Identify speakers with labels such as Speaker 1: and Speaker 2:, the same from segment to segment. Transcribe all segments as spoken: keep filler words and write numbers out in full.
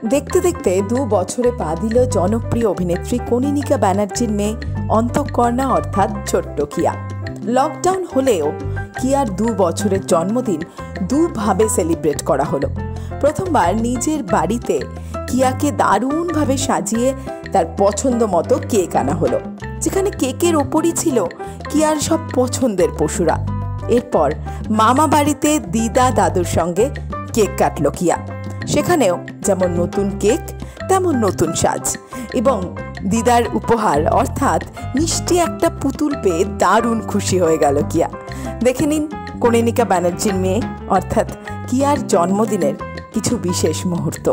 Speaker 1: দেখতে দেখতে দু বছরে পা দিল জনপ্রিয় অভিনেত্রী কনীনিকা ব্যানার্জির মেয়ে অন্তঃকর্ণা অর্থাৎ ছোট্ট কিয়া। লকডাউন হলেও কিয়ার দু বছরের জন্মদিন দুভাবে সেলিব্রেট করা হলো। প্রথমবার নিজের বাড়িতে কিয়াকে দারুণভাবে সাজিয়ে তার পছন্দ মতো কেক আনা হলো, যেখানে কেকের ওপরই ছিল কিয়ার সব পছন্দের পশুরা। এরপর মামা বাড়িতে দিদা দাদুর সঙ্গে কেক কাটল কিয়া। সেখানেও যেমন নতুন কেক তেমন নতুন সাজ এবং দিদার উপহার অর্থাৎ মিষ্টি একটা পুতুল পেয়ে দারুণ খুশি হয়ে গেল কিয়া। দেখে নিন কনীনিকা ব্যানার্জির মেয়ে অর্থাৎ কিয়ার জন্মদিনের কিছু বিশেষ মুহূর্ত।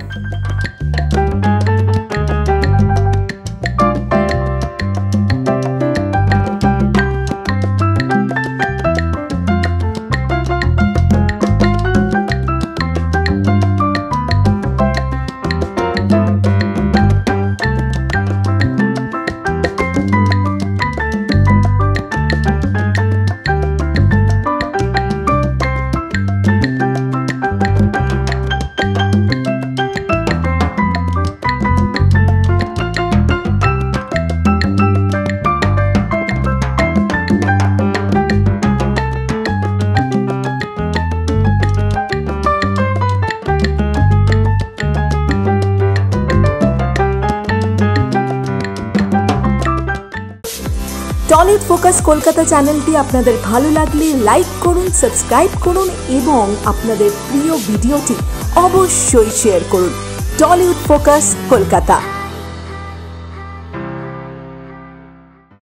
Speaker 1: টলিউড ফোকাস কলকাতা চ্যানেলটি আপনাদের ভালো লাগলে লাইক করুন, সাবস্ক্রাইব করুন এবং আপনাদের প্রিয় ভিডিওটি অবশ্যই শেয়ার করুন। টলিউড ফোকাস কলকাতা।